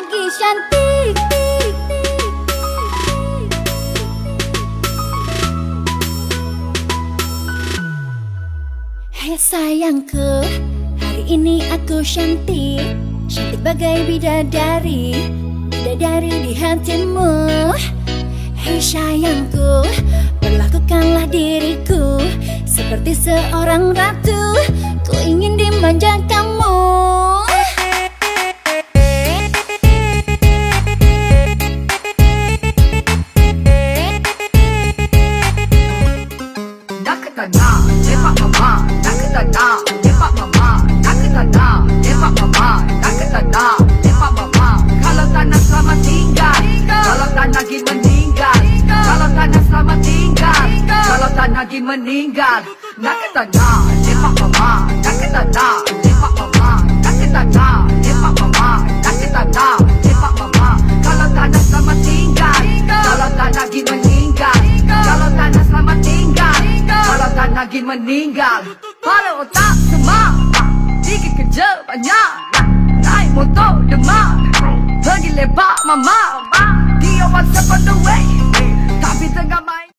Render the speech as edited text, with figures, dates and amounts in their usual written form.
lagi cantik. Hei sayangku, hari ini aku cantik, cantik bagai bidadari, bidadari di hatimu. Hei sayangku, perlakukanlah diriku seperti seorang ratu, ku ingin dimanja kamu. Nak ketana, lepak mama. Nak ketana, lepak mama. Nak ketana, lepak mama. Nak ketana, lepak mama. Kalau tak nak selamat tinggal, kalau tak nak pergi meninggal, kalau tak nak selamat tinggal, kalau tak nak pergi meninggal. Nak ketana, lepak mama. Nak ketana, lepak mama. Nak ketana, lepak mama. Nak ketana, lepak mama. Kalau tak nak selamat tinggal, kalau tak nak pergi meninggal, kalau tak nak selamat tinggal, kalau tak nak pergi meninggal. Pada otak semangat, pergi kerja banyak, naik motor demak, pergi lepak mama. Dia WhatsApp on the way, tapi tengah main.